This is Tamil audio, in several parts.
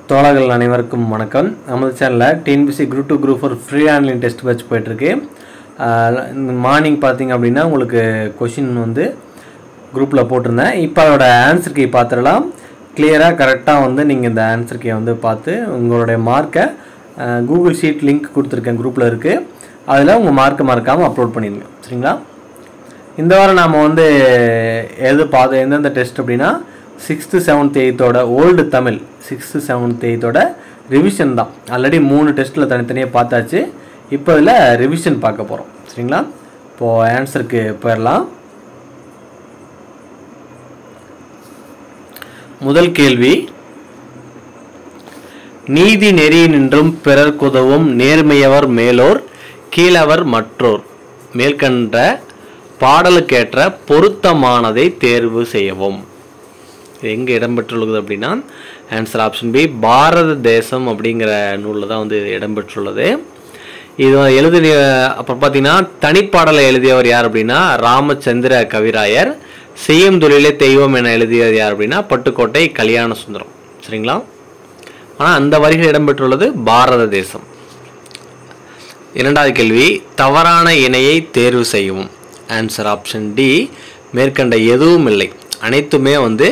தோழர்கள் அனைவருக்கும் வணக்கம். நமது சேனலில் TNPSC group 2 group 4 free online test batch போயிட்டுருக்கு. மார்னிங் பார்த்திங்க அப்படின்னா உங்களுக்கு கொஷின் வந்து குரூப்பில் போட்டிருந்தேன். இப்போ அதோட ஆன்சர் கீ பார்த்துடலாம். கிளியராக கரெக்டாக வந்து நீங்கள் இந்த ஆன்சர் கீயை வந்து பார்த்து உங்களுடைய மார்க்கை கூகுள் ஷீட் லிங்க் கொடுத்துருக்கேன், குரூப்பில் இருக்குது. அதில் உங்கள் மார்க்கை மறக்காமல் அப்லோட் பண்ணிடுங்க. சரிங்களா? இந்த வாரம் நாம் வந்து எந்தெந்த டெஸ்ட் அப்படின்னா 6th 7th 8th old Tamil 6th 7th 8th revision தான். ஆல்ரெடி 3 டெஸ்ட்டில் தனித்தனியாக பார்த்தாச்சு. இப்போ இதில் ரிவிஷன் பார்க்க போகிறோம். சரிங்களா? இப்போது ஆன்சருக்கு போயிடலாம். முதல் கேள்வி, நீதி நெறி நின்றும் பிறர்க்குதவும் நேர்மையவர் மேலோர் கீழவர் மற்றோர் மேற்கண்ட பாடலுக்கேற்ற பொருத்தமானதை தேர்வு செய்யவும். எங்கே இடம்பெற்றுள்ளது அப்படின்னா ஆன்சர் ஆப்ஷன் பி, பாரத தேசம் அப்படிங்கிற நூலில் தான் வந்து இடம்பெற்றுள்ளது. இது எழுதிய அப்புறம் பார்த்தீங்கன்னா தனிப்பாடலை எழுதியவர் யார் அப்படின்னா ராமச்சந்திர கவிராயர். செய்யும் தொழிலே தெய்வம் என எழுதியது யார் அப்படின்னா பட்டுக்கோட்டை கல்யாண சுந்தரம். சரிங்களா? ஆனால் அந்த வரிகள் இடம்பெற்றுள்ளது பாரத தேசம். இரண்டாவது கேள்வி, தவறான இணையை தேர்வு செய்யவும். ஆன்சர் ஆப்ஷன் டி, மேற்கண்ட எதுவும் இல்லை, அனைத்துமே வந்து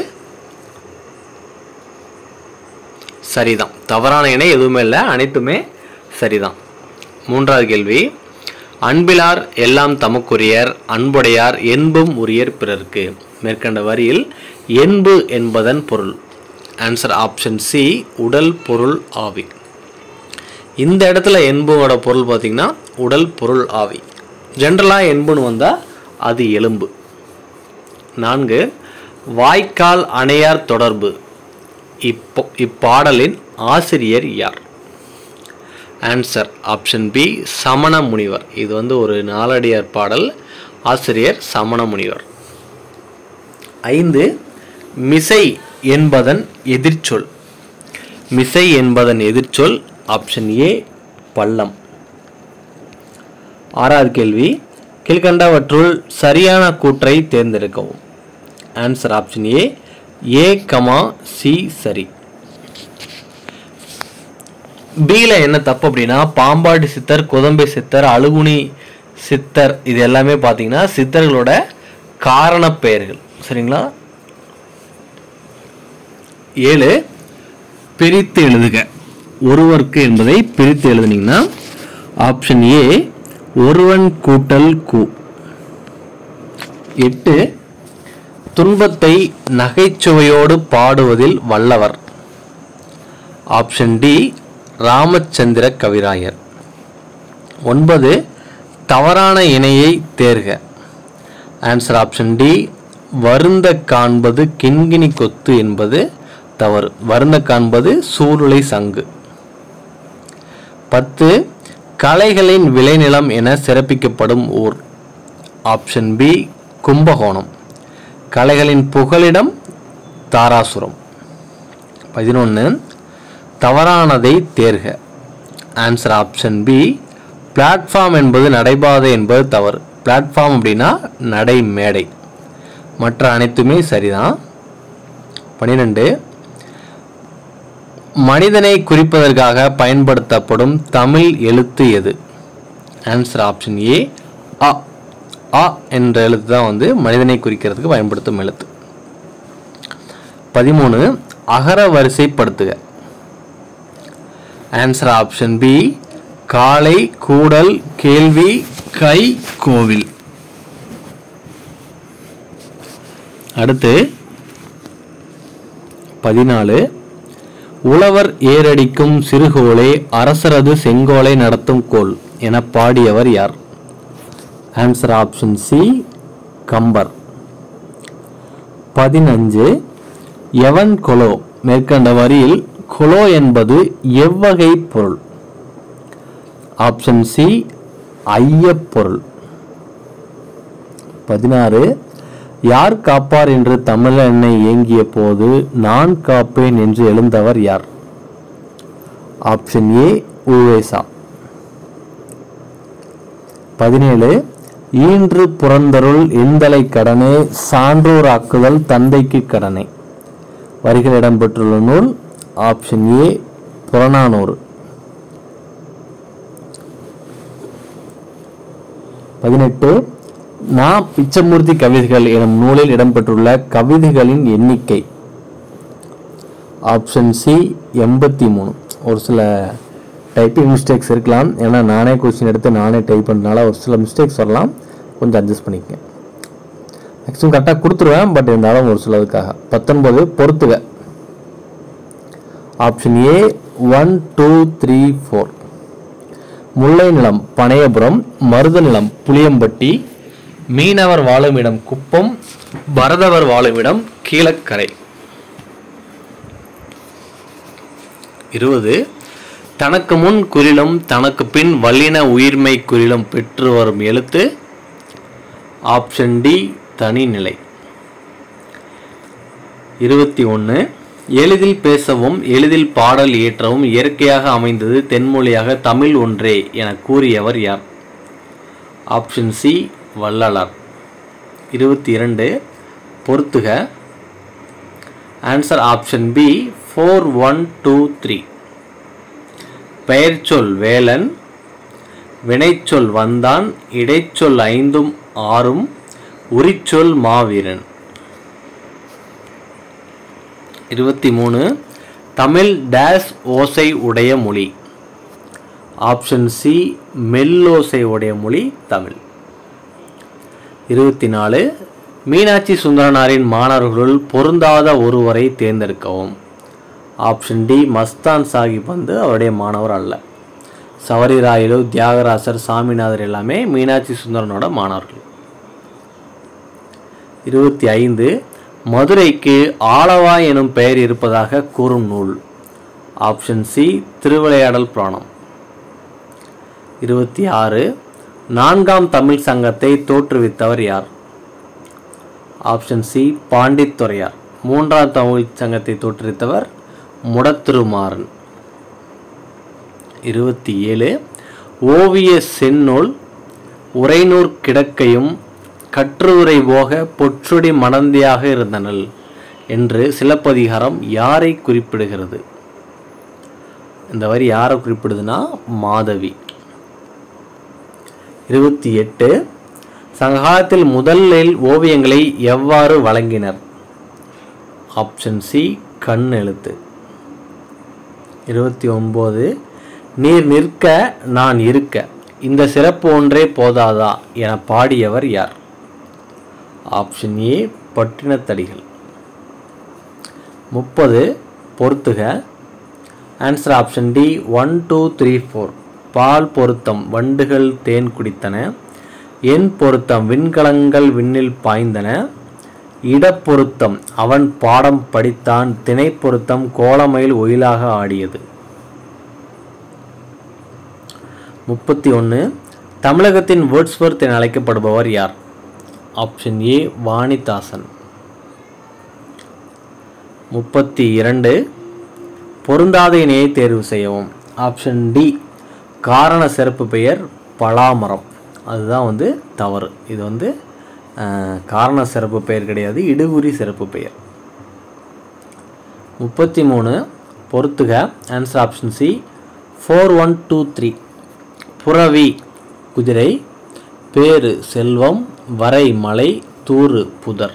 சரிதான். தவறான இணை எதுவுமே இல்லை, அனைத்துமே சரிதான். மூன்றாவது கேள்வி, அன்பிலார் எல்லாம் தமக்குரியர் அன்புடையார் என்பும் உரியர் பிறர்க்கு. மேற்கண்ட வரியில் என்பு என்பதன் பொருள். ஆன்சர் ஆப்ஷன் சி, உடல் பொருள் ஆவி. இந்த இடத்துல என்புவோட பொருள் பார்த்திங்கன்னா உடல் பொருள் ஆவி. ஜென்ரலாக என்புன்னு வந்தால் அது எலும்பு. 4, வாய்க்கால் அணையார் தொடர்பு. இப்பாடலின் ஆசிரியர் யார்? ஆன்சர் ஆப்ஷன் பி, சமண முனிவர். இது வந்து ஒரு நாலடியார் பாடல், ஆசிரியர் சமண முனிவர். 5, மிசை என்பதன் எதிர்ச்சொல். மிசை என்பதன் எதிர்ச்சொல் ஆப்ஷன் ஏ, பள்ளம். 6வது கேள்வி, கீழ்கண்டவற்றுள் சரியான கூற்றை தேர்ந்தெடுக்கவும். ஆன்சர் ஆப்ஷன் ஏ, சி சரி. பியில் என்ன தப்பு அப்படின்னா பாம்பாடி சித்தர், குதம்பை சித்தர், அழுகுனி சித்தர் இது எல்லாமே பார்த்தீங்கன்னா சித்தர்களோட காரண பெயர்கள். சரிங்களா? 7, பிரித்து எழுதுக. ஒருவருக்கு என்பதை பிரித்து எழுதுனீங்கன்னா ஆப்ஷன் ஏ, ஒருவன் கூட்டல் கூ. 8, துன்பத்தை நகைச்சுவையோடு பாடுவதில் வல்லவர். ஆப்ஷன் டி, ராமச்சந்திர கவிராயர். 9, தவறான இணையை தேர்க. ஆன்சர் ஆப்ஷன் டி, வருந்த காண்பது கிண்கிணி கொத்து என்பது தவறு. வருந்த காண்பது சூருளை சங்கு. 10, கலைகளின் விளைநிலம் என சிறப்பிக்கப்படும் ஊர். Option B, Kumbakonam. கலைகளின் புகலிடம் தாராசுரம். 11, தவறானதை தேர்க. ஆன்சர் ஆப்ஷன் பி, பிளாட்ஃபார்ம் என்பது நடைபாதை என்பது தவறு. பிளாட்ஃபார்ம் அப்படின்னா நடை மேடை, மற்ற அனைத்துமே சரிதான். 12, மனிதனை குறிப்பதற்காக பயன்படுத்தப்படும் தமிழ் எழுத்து எது? ஆன்சர் ஆப்ஷன் ஏ, அ. அ என்ற எழுத்து தான் வந்து மனிதனை குறிக்கிறதுக்கு பயன்படுத்தும் எழுத்து. 13, அகர வரிசைப்படுத்துக. ஆன்சர் ஆப்ஷன் பி, காலை, கூடல், கேள்வி, கை, கோவில். அடுத்து 14, உழவர் ஏரடிக்கும் சிறுகோளே அரசரது செங்கோலை நடத்தும் கோல் என பாடியவர் யார்? Answer option C, Kambar. 15, எவன் கொலோ. மேற்கண்ட வரியில் கொலோ என்பது எவ்வகை பொருள்? Option C, ஐயப்பொருள். 16, யார் காப்பார் என்று தமிழனை ஏங்கிய போது நான் காப்பேன் என்று எழுந்தவர் யார்? Option A, U. Ve. Sa.. 17, ஈன்று புறந்தருள் எந்தலை கடனே சான்றோராக்குதல் தந்தைக்கு கடனை. வரிகள் இடம்பெற்றுள்ள நூல் ஆப்ஷன் ஏ புறநானூறு. 18 நா. பிச்சமூர்த்தி கவிதைகள் எனும் நூலில் இடம்பெற்றுள்ள கவிதைகளின் எண்ணிக்கை. Option C 83. ஒரு சில டைப்பிங் மிஸ்டேக்ஸ் இருக்கலாம், ஏன்னா நானே கொஸ்டின் எடுத்து நானே டைப் பண்ணுறதுனால ஒரு சில மிஸ்டேக்ஸ் வரலாம், கொஞ்சம் அட்ஜஸ்ட் பண்ணிக்கங்க. மேக்ஸிமம் கரெக்டாக கொடுத்துருவேன், பட் இருந்தாலும் ஒரு சிலதுக்காக. 19 பொறுத்துக. Option A 1 2 3 4. முல்லை நிலம் பனையபுரம், மருத நிலம் புளியம்பட்டி, மீனவர் வாழும் இடம் குப்பம், பரதவர் வாழும் இடம் கீழக்கரை. 20 தனக்கு முன் குறிலும் தனக்கு பின் வல்லின உயிர்மை குறிலும் பெற்று வரும் எழுத்து. Option D தனிநிலை. 21 எளிதில் பேசவும் எளிதில் பாடல் இயற்றவும் இயற்கையாக அமைந்தது தென்மொழியாக தமிழ் ஒன்றே என கூறியவர் யார்? Option C Vallalar. 22 பொறுத்துக. Answer option B 4 1 2 3. பெயர்ச்சொல் வேலன், வினைச்சொல் வந்தான், இடைச்சொல் 5 6, உரிச்சொல் மாவீரன். 23 தமிழ் டேஸ் ஓசை உடைய மொழி. ஆப்ஷன் சி மெல்லோசை உடைய மொழி தமிழ். 24 மீனாட்சி சுந்தரனாரின் மாணவர்களுள் பொருந்தாத ஒருவரை தேர்ந்தெடுக்கவும். ஆப்ஷன் டி மஸ்தான் சாஹிப் அவருடைய மாணவர் அல்ல. சவரிராயலு, தியாகராசர், சாமிநாதர் எல்லாமே மீனாட்சி சுந்தரனோட மாணவர்கள். 25 மதுரைக்கு ஆலவாய் எனும் பெயர் இருப்பதாக கூறும் நூல். ஆப்ஷன் சி திருவிளையாடல் புராணம். 26 4ஆம் தமிழ் சங்கத்தை தோற்றுவித்தவர் யார்? Option C Pandithuraiyar. 3ஆம் தமிழ் சங்கத்தை தோற்றுவித்தவர் முடத்திருமாறன். 27 ஓவிய செந்நூல் உரைநூற் கிடக்கையும் கற்றுரை போக பொற்றுடி மடந்தியாக இருந்தனள் என்று சிலப்பதிகாரம் யாரை குறிப்பிடுகிறது? இந்த வரி யாரை குறிப்பிடுதுன்னா மாதவி. 28 சங்ககாலத்தில் முதலில் ஓவியங்களை எவ்வாறு வழங்கினர்? ஆப்ஷன் சி கண் எழுத்து. 29 நீர் நிற்க நான் இருக்க இந்த சிறப்பு ஒன்றே போதாதா என பாடியவர் யார்? Option A Pattinathadigal. 30 பொறுத்துக. Answer option D 1 2 3 4. பால் பொருத்தம் வண்டுகள் தேன் குடித்தன, எண் பொருத்தம் விண்கலங்கள் விண்ணில் பாய்ந்தன, இடப்பொருத்தம் அவன் பாடம் படித்தான், திணை பொருத்தம் கோலமயில் ஒயிலாக ஆடியது. 31 தமிழகத்தின் வேர்ட்ஸ்வொர்த் என அழைக்கப்படுபவர் யார்? Option A Vanidasan. 32 பொருந்தாத இணையை தேர்வு செய்யவும். ஆப்ஷன் டி காரண சிறப்பு பெயர் பலாமரம். அதுதான் தவறு. இது காரண சிறப்பு பெயர் கிடையாது, இடுகுறி சிறப்பு பெயர். 33 பொறுத்துக. Answer option C 4 1 2 3. புறவி குதிரை, பேரு செல்வம், வரை மலை, தூறு புதர்.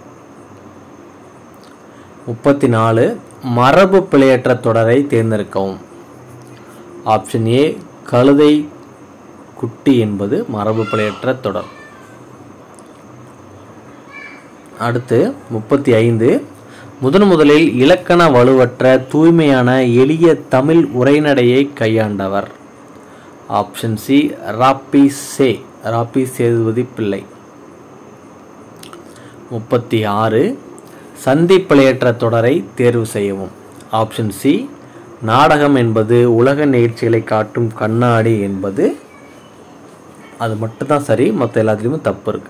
34 மரபு பிழையற்ற தொடரை தேர்ந்தெடுக்கவும். ஆப்ஷன் ஏ கழுதை குட்டி என்பது மரபு பிழையற்ற தொடர். அடுத்து 35 முதலில் இலக்கண வலுவற்ற தூய்மையான எளிய தமிழ் உரைநடையை கையாண்டவர். Option C Rappi Sethupathi Pillai. 36 சந்தி பிழையற்ற தொடரை தேர்வு செய்யவும். ஆப்ஷன் சி நாடகம் என்பது உலக நிகழ்ச்சிகளை காட்டும் கண்ணாடி என்பது. அது மட்டும்தான் சரி, மற்ற எல்லாத்துலேயுமே தப்பு இருக்கு.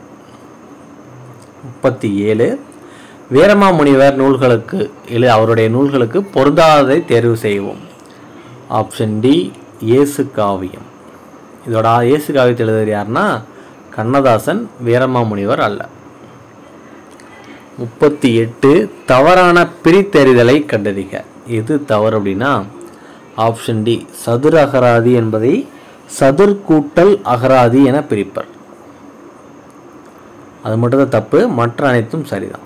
37 வீரமாமுனிவர் நூல்களுக்கு அவருடைய நூல்களுக்கு பொருந்தாததை தேர்வு செய்வோம். ஆப்ஷன் டி இயேசு காவியம். இதோட இயேசு காவியத்தை எழுதுவது யாருன்னா கண்ணதாசன், வீரமாமுனிவர் அல்ல. 38 தவறான பிரித்தறிதலை கண்டறிக. எது தவறு அப்படின்னா ஆப்ஷன் டி சதுர அகராதி என்பதை சதுர் கூட்டல் அகராதி என பிரிப்பர். அது மட்டும்தான் தப்பு, மற்ற அனைத்தும் சரிதான்.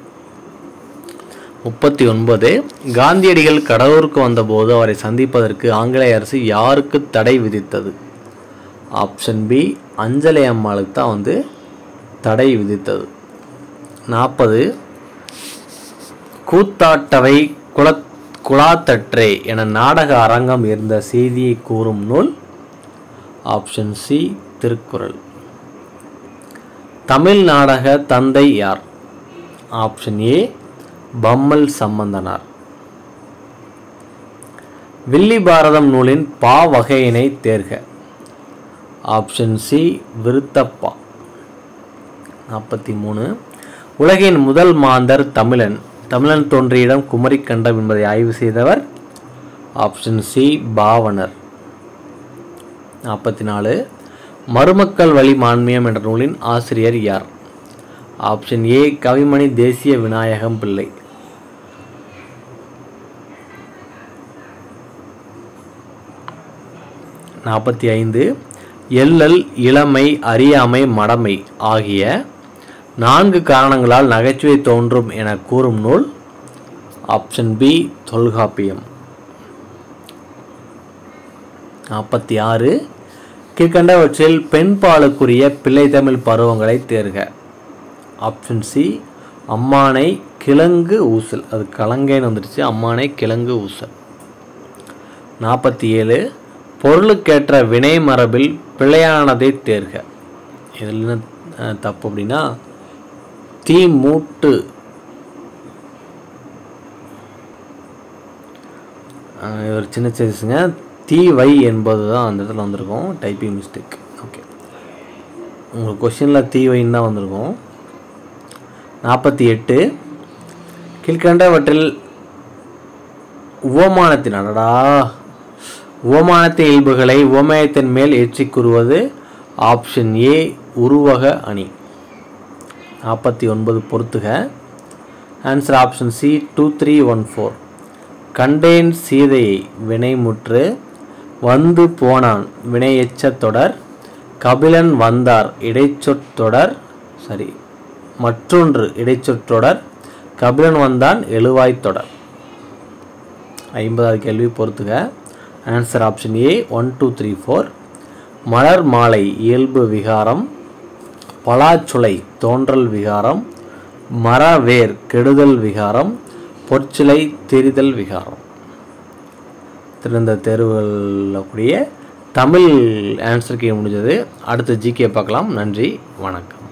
39 காந்தியடிகள் கடலூருக்கு வந்தபோது அவரை சந்திப்பதற்கு ஆங்கிலேய அரசு யாருக்கு தடை விதித்தது? ஆப்ஷன் பி அஞ்சலை அம்மாளுக்கு தான் தடை விதித்தது. 40 கூத்தாட்டவை குலாத்தற்றே என நாடக அரங்கம் இருந்த செய்தியை கூறும் நூல். Option C Thirukkural. தமிழ் நாடக தந்தை யார்? Option A Pammal Sambandhanar. வில்லி பாரதம் நூலின் பா வகையினை தேர்க. Option C விருத்தப்பா. 43 உலகின் முதல் மாந்தர் தமிழன். தமிழன் தோன்றிய இடம் குமரிக்கண்டம் என்பதை ஆய்வு செய்தவர். ஆப்ஷன் சி பாவனர். 44 மருமக்கள் வழி மான்மியம் என்ற நூலின் ஆசிரியர் யார்? ஆப்ஷன் ஏ கவிமணி தேசிய விநாயகம் பிள்ளை. 45 எள்ளல் இளமை அறியாமை மடமை ஆகிய 4 காரணங்களால் நகைச்சுவை தோன்றும் என கூறும் நூல். Option B Tolkappiyam. 46 கீழ்கண்டவற்றில் பெண்பாலுக்குரிய பிள்ளை தமிழ் பருவங்களை தேர்க. ஆப்ஷன் சி அம்மானை கிழங்கு ஊசல். அது கலங்கைன்னு வந்துடுச்சு, அம்மானை கிழங்கு ஊசல். 47 பொருளுக்கேற்ற வினை மரபில் பிழையானதை தேர்க. இதில் என்ன தப்பு அப்படின்னா தீ மூட்டு ஒரு சின்ன சேஞ்சுங்க, தீ வை என்பது தான் அந்த இடத்துல வந்திருக்கும், டைப்பிங் மிஸ்டேக். ஓகே, உங்களுக்கு கொஸ்டினில் தீ வைன்னு தான் வந்திருக்கும். 48 கீழ்கண்டவற்றில் உவமானத்தின் உவமானத்தின் இயல்புகளை உவமயத்தின் மேல் ஏற்றி கூறுவது. ஆப்ஷன் ஏ உருவக அணி. 49 பொறுத்துக. Answer option C 2314. கண்டேன் சீதையை வினைமுற்று வந்து போனான் வினையெச்ச தொடர் கபிலன் வந்தார் இடைச்சொற்றொடர் மற்றொன்று இடைச்சொற்றொடர் கபிலன் வந்தான் எழுவாய் தொடர். 50வது கேள்வி பொறுத்துக. Answer option A 1234. மலர் மாலை இயல்பு விகாரம், பலாச்சுளை தோன்றல் விகாரம், மரவேர் கெடுதல் விகாரம், பொற்சிலை திரிதல் விகாரம். திறந்த தேர்வுகளில் கூடிய தமிழ் ஆன்சர் கீழே முடிஞ்சது. அடுத்த ஜிகே பார்க்கலாம். நன்றி, வணக்கம்.